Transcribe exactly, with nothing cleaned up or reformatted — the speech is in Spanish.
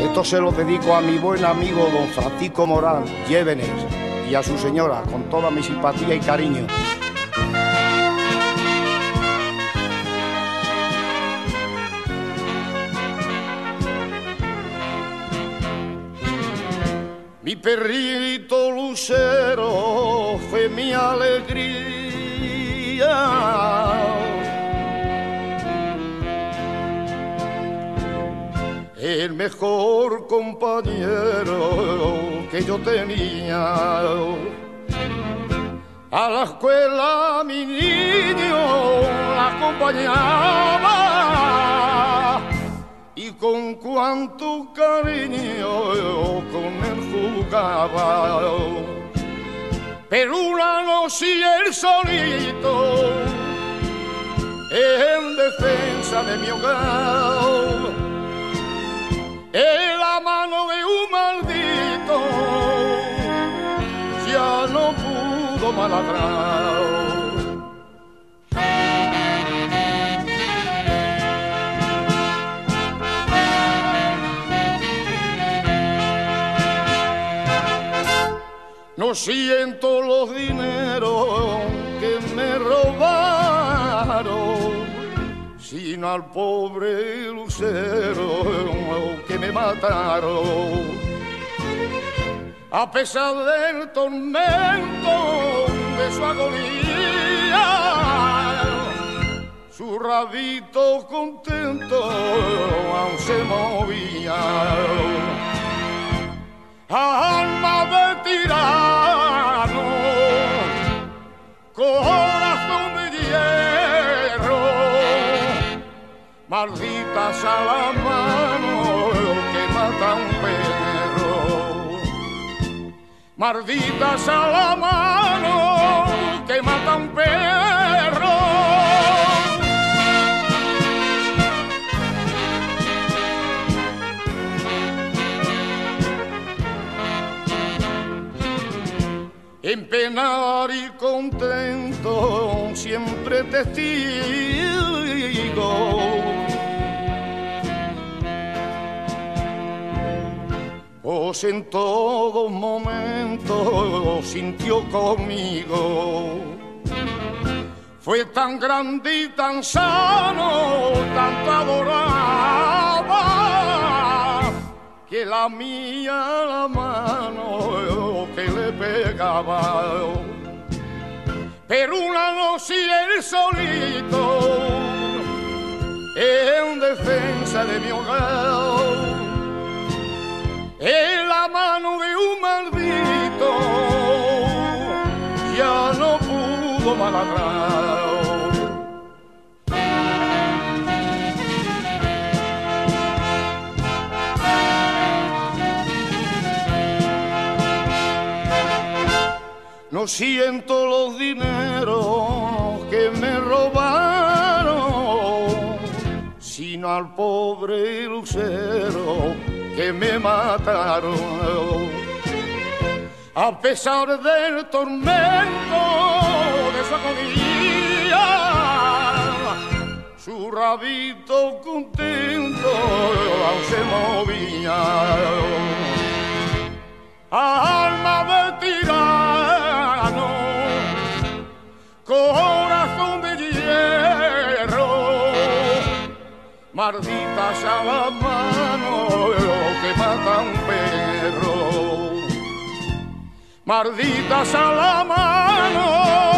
Esto se lo dedico a mi buen amigo don Francisco Morán, Llévenes, y a su señora, con toda mi simpatía y cariño. Mi perrito lucero fue mi alegría, el mejor compañero que yo tenía. A la escuela mi niño la acompañaba, y con cuánto cariño con él jugaba. Pero una noche él solito, en defensa de mi hogar, en la mano de un maldito ya no pudo maladrar. No siento los dineros que me robaron, sino al pobre lucero que me mataron. A pesar del tormento de su agonía, su rabito contento aún se movía. Alma de tirano, corazón de hierro, maldita sea la mano que mata a un perro, maldita sea la mano que mata a un perro. En penar y contento siempre testigo, pues en todo momento sintió conmigo. Fue tan grande y tan sano, tanto adoraba, que la mía la mano que le pegaba. Pero una noche él solito, en defensa de mi hogar, en la mano de un maldito ya no pudo maladrar. No siento los dineros que me robaron, sino al pobre lucero que me mataron. A pesar del tormento de su agonía, su rabito contento aún se movía. Alma de tirano, corazón de hierro, maldita sea la mano que mata a un perro, maldita sea la mano